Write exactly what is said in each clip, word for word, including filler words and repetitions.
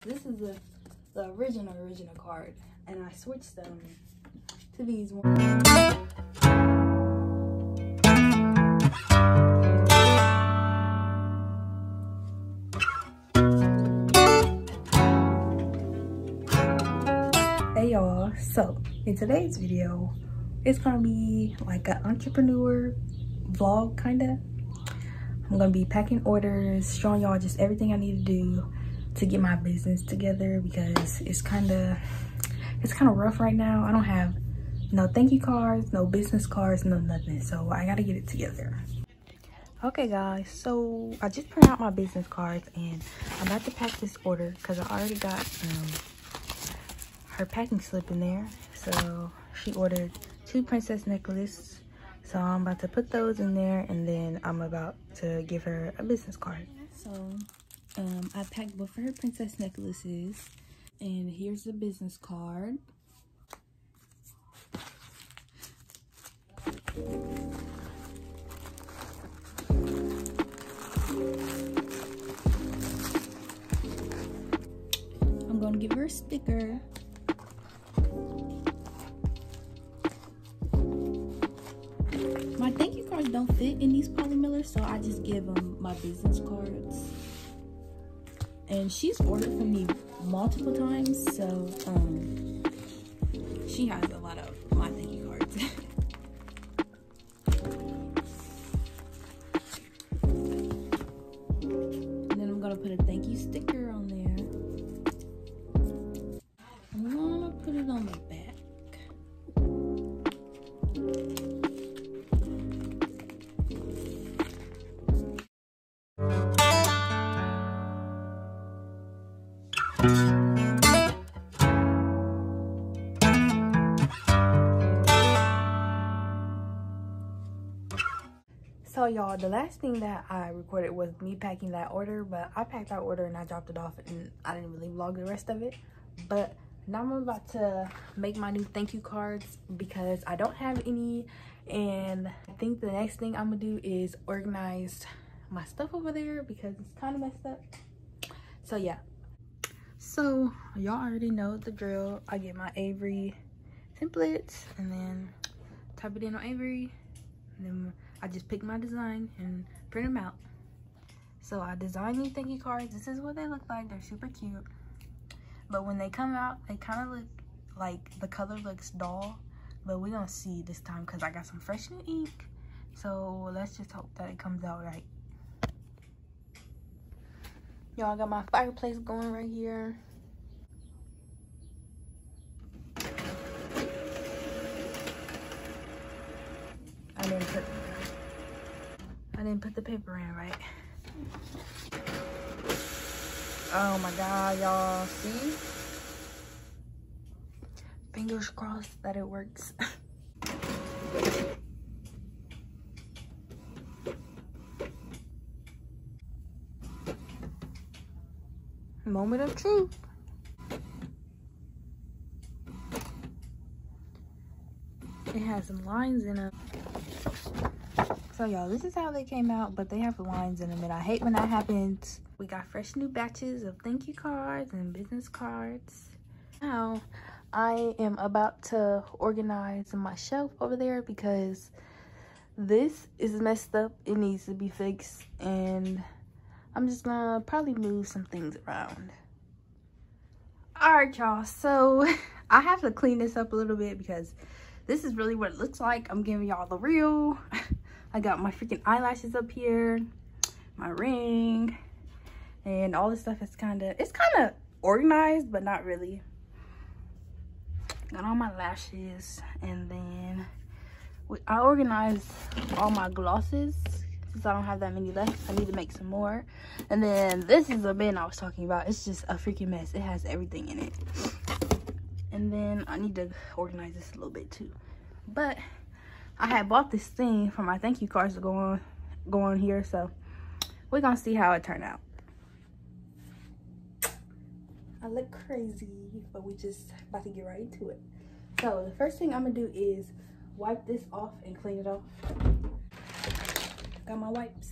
This is the, the original, original card. And I switched them to these ones. Hey y'all, so in today's video, it's gonna be like an entrepreneur vlog kinda. I'm gonna be packing orders, showing y'all just everything I need to do to get my business together because it's kind of it's kind of rough right now. I don't have no thank you cards, no business cards, no nothing, so I gotta get it together. Okay guys, so I just printed out my business cards and I'm about to pack this order because I already got um her packing slip in there. So she ordered two princess necklaces, so I'm about to put those in there and then I'm about to give her a business card. So um I packed both of her princess necklaces and here's the business card. I'm gonna give her a sticker. My thank you cards don't fit in these polymillers, so I just give them my business cards. And she's ordered from me multiple times, so um, she has a lot of my thank you cards. And then I'm gonna put a thank you sticker on there. I'm gonna put it on the back. So y'all, the last thing that I recorded was me packing that order, but I packed that order and I dropped it off and I didn't really vlog the rest of it. But now I'm about to make my new thank you cards because I don't have any, and I think the next thing I'm gonna do is organize my stuff over there because it's kind of messed up. So yeah, so y'all already know the drill. I get my Avery templates and then type it in on Avery, and then I just pick my design and print them out. So I designed these thank you cards. This is what they look like. They're super cute. But when they come out, they kind of look like the color looks dull. But we're going to see this time because I got some fresh new ink. So let's just hope that it comes out right. Y'all, I got my fireplace going right here. I didn't put I didn't put the paper in right. Oh my god, y'all, see? Fingers crossed that it works. Moment of truth. It has some lines in it. So y'all, this is how they came out, but they have lines in them and I hate when that happens. We got fresh new batches of thank you cards and business cards. Now I am about to organize my shelf over there because this is messed up. It needs to be fixed and I'm just gonna probably move some things around. All right y'all, so I have to clean this up a little bit because this is really what it looks like. I'm giving y'all the real. I got my freaking eyelashes up here, my ring, and all this stuff is kind of, it's kind of organized, but not really. Got all my lashes, and then I organized all my glosses since I don't have that many left. I need to make some more. And then this is the bin I was talking about. It's just a freaking mess. It has everything in it. And then I need to organize this a little bit too. But I had bought this thing for my thank you cards to go on go on here, so we're gonna see how it turned out. I look crazy, but we just about to get right into it. So the first thing I'm gonna do is wipe this off and clean it off. Got my wipes.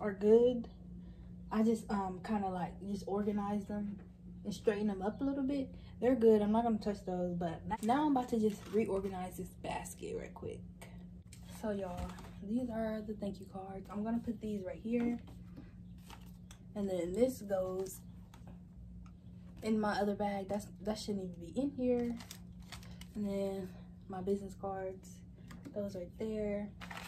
are good. I just um kind of like just organize them and straighten them up a little bit. They're good. I'm not gonna touch those, but now I'm about to just reorganize this basket right quick. So y'all, these are the thank you cards. I'm gonna put these right here, and then this goes in my other bag. That's that shouldn't even be in here. And then my business cards, those right there.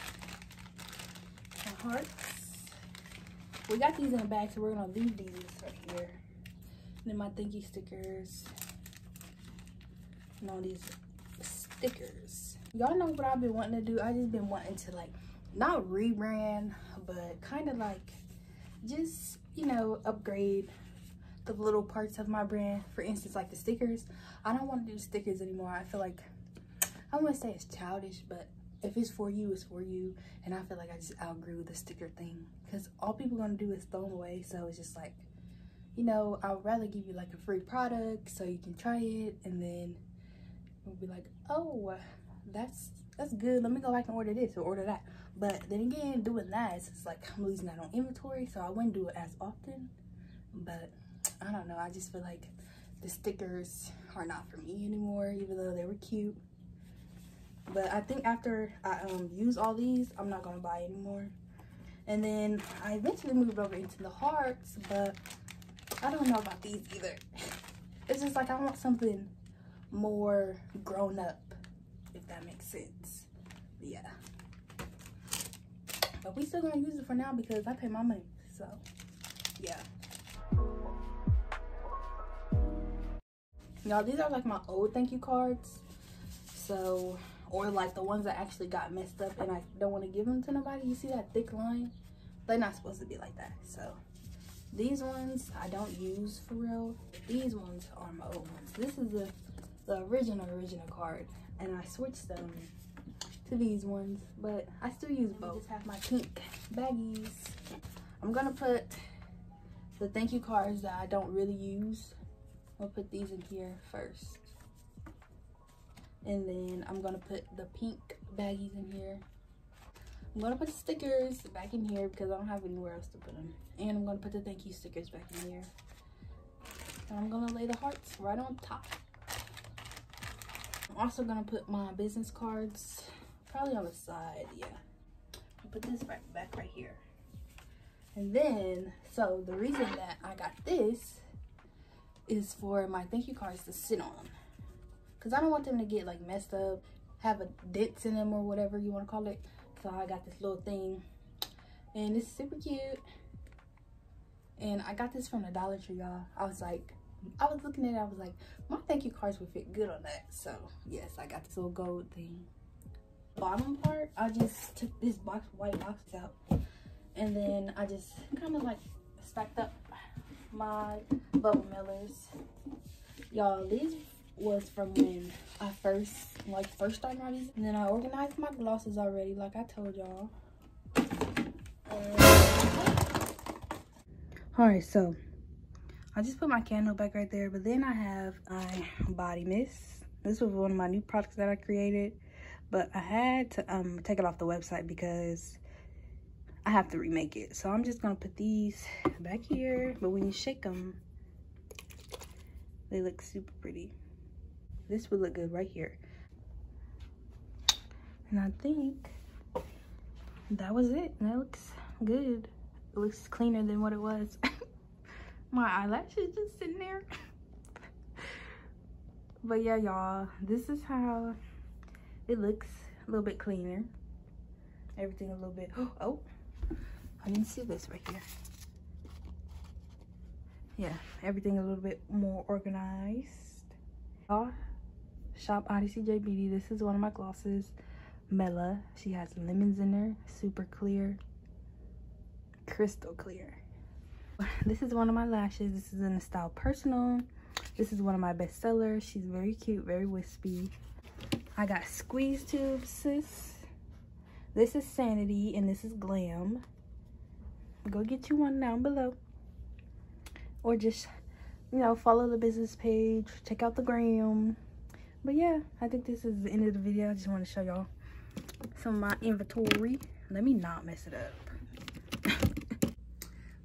My hearts. We got these in a bag, so we're gonna leave these right here. And then my thank you stickers and all these stickers. Y'all know what I've been wanting to do. I just been wanting to like not rebrand, but kind of like just, you know, upgrade the little parts of my brand. For instance, like the stickers. I don't want to do stickers anymore. I feel like, I don't want to say it's childish, but if it's for you, it's for you. And I feel like I just outgrew the sticker thing, because all people are gonna do is throw them away. So it's just like, you know, I would rather give you like a free product so you can try it, and then we'll be like, oh, that's that's good, let me go back and order this or order that. But then again, doing that, it's just like I'm losing that on inventory, so I wouldn't do it as often. But I don't know, I just feel like the stickers are not for me anymore, even though they were cute. But I think after I um, use all these, I'm not gonna buy anymore. And then I eventually moved over into the hearts, but I don't know about these either. It's just like I want something more grown up, if that makes sense. But yeah. But we still gonna use it for now because I pay my money, so yeah. Y'all, these are like my old thank you cards. So, or like the ones that actually got messed up and I don't want to give them to nobody. You see that thick line? They're not supposed to be like that. So these ones I don't use for real. These ones are my old ones. This is the, the original, original card. And I switched them to these ones, but I still use both. I just have my pink baggies. I'm gonna put the thank you cards that I don't really use. I'll put these in here first. And then I'm gonna put the pink baggies in here. I'm gonna put the stickers back in here because I don't have anywhere else to put them. And I'm gonna put the thank you stickers back in here. And I'm gonna lay the hearts right on top. I'm also gonna put my business cards probably on the side, yeah. I'll put this right back right here. And then, so the reason that I got this is for my thank you cards to sit on. Because I don't want them to get like messed up, have a dents in them or whatever you want to call it. So I got this little thing, and it's super cute. And I got this from the Dollar Tree, y'all. I was like, I was looking at it, I was like, my thank you cards would fit good on that. So yes, I got this little gold thing. Bottom part, I just took this box, white box out, and then I just kind of like stacked up my bubble mailers. Y'all, these was from when I first like first started on these, and then I organized my glosses already, like I told y'all. All right, so I just put my candle back right there, but then I have my body mist. This was one of my new products that I created, but I had to um take it off the website because I have to remake it. So I'm just gonna put these back here, but when you shake them, they look super pretty. This would look good right here. And I think that was it. That looks good. It looks cleaner than what it was. My eyelashes just sitting there. But yeah, y'all, this is how it looks. A little bit cleaner. Everything a little bit, oh, I didn't see this right here. Yeah, everything a little bit more organized. Y'all, shop Odyssey J Beauty. This is one of my glosses, Mela. She has lemons in there, super clear, crystal clear. This is one of my lashes. This is in the style Personal. This is one of my best sellers. She's very cute, very wispy. I got squeeze tubes, sis. This is Sanity and this is Glam. Go get you one down below, or just, you know, follow the business page, check out the gram. But yeah, I think this is the end of the video. I just want to show y'all some of my inventory. Let me not mess it up.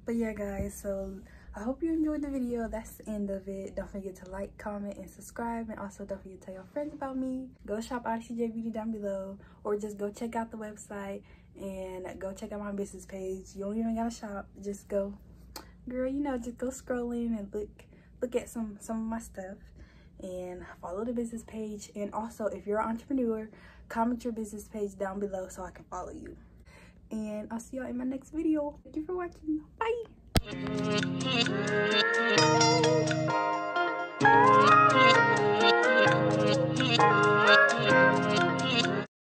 But yeah, guys, so I hope you enjoyed the video. That's the end of it. Don't forget to like, comment, and subscribe. And also don't forget to tell your friends about me. Go shop Odyssey J Beauty down below, or just go check out the website and go check out my business page. You don't even gotta shop. Just go, girl, you know, just go scroll in and look look at some some of my stuff, and follow the business page. And also, if you're an entrepreneur, comment your business page down below so I can follow you. And I'll see y'all in my next video. Thank you for watching. Bye.